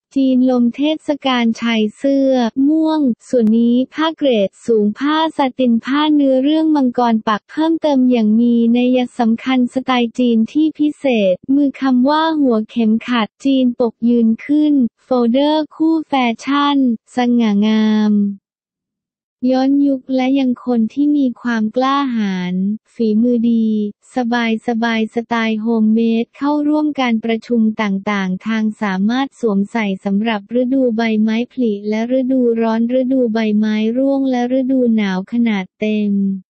จีนลมเทศกาลชายเสื้อม่วงส่วนนี้ผ้าเกรดสูงผ้าสาตินผ้าเนื้อเรื่องมังกรปักเพิ่มเติมอย่างมีนัยสำคัญสไตล์จีนที่พิเศษมือคำว่าหัวเข็มขัดจีนปกยืนขึ้นโฟลเดอร์คู่แฟชั่นสง่างามย้อนยุคและยังคนที่มีความกล้าหาญฝีมือดีสบายสไตล์โฮมเมดเข้าร่วมการประชุมต่างๆทางสามารถสวมใส่สำหรับฤดูใบไม้ผลิและฤดูร้อนฤดูใบไม้ร่วงและฤดูหนาวขนาดเต็ม